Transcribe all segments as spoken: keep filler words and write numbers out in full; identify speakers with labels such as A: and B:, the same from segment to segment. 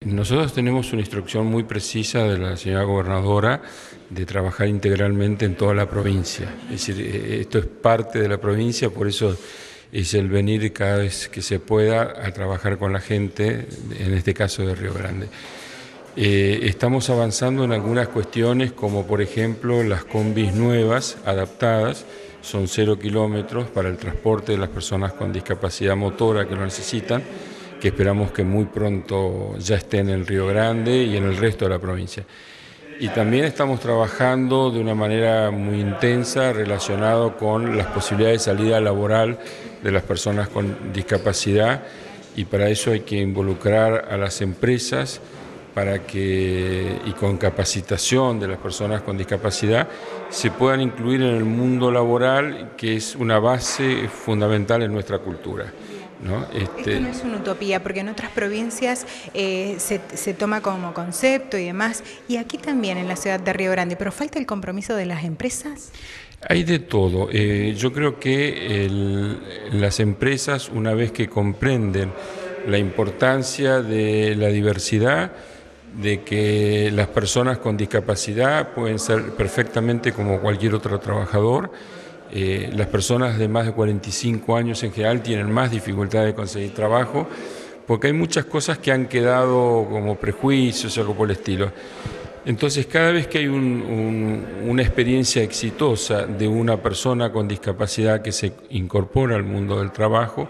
A: Nosotros tenemos una instrucción muy precisa de la señora gobernadora de trabajar integralmente en toda la provincia. Es decir, esto es parte de la provincia, por eso es el venir cada vez que se pueda a trabajar con la gente, en este caso de Río Grande. Eh, estamos avanzando en algunas cuestiones como por ejemplo las combis nuevas, adaptadas, son cero kilómetros para el transporte de las personas con discapacidad motora que lo necesitan, que esperamos que muy pronto ya estén en Río Grande y en el resto de la provincia. Y también estamos trabajando de una manera muy intensa relacionado con las posibilidades de salida laboral de las personas con discapacidad, y para eso hay que involucrar a las empresas para que, y con capacitación de las personas con discapacidad, se puedan incluir en el mundo laboral, que es una base fundamental en nuestra cultura, ¿no?
B: Este... Esto no es una utopía, porque en otras provincias eh, se, se toma como concepto y demás, y aquí también en la ciudad de Río Grande, pero falta el compromiso de las empresas.
A: Hay de todo. Eh, yo creo que el, las empresas, una vez que comprenden la importancia de la diversidad, de que las personas con discapacidad pueden ser perfectamente como cualquier otro trabajador. Eh, las personas de más de cuarenta y cinco años en general tienen más dificultad de conseguir trabajo, porque hay muchas cosas que han quedado como prejuicios o algo por el estilo. Entonces, cada vez que hay un, un, una experiencia exitosa de una persona con discapacidad que se incorpora al mundo del trabajo,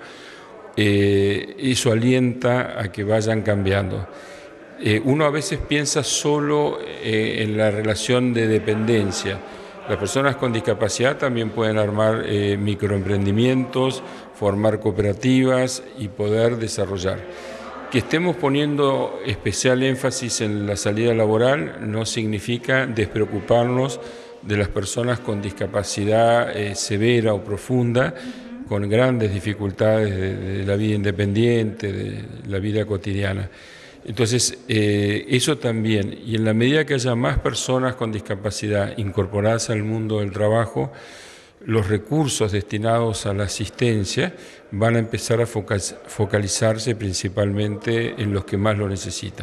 A: eh, eso alienta a que vayan cambiando. Eh, uno a veces piensa solo eh, en la relación de dependencia. Las personas con discapacidad también pueden armar eh, microemprendimientos, formar cooperativas y poder desarrollar. Que estemos poniendo especial énfasis en la salida laboral no significa despreocuparnos de las personas con discapacidad eh, severa o profunda, con grandes dificultades de, de la vida independiente, de la vida cotidiana. Entonces, eh, eso también, y en la medida que haya más personas con discapacidad incorporadas al mundo del trabajo, los recursos destinados a la asistencia van a empezar a focalizarse principalmente en los que más lo necesitan.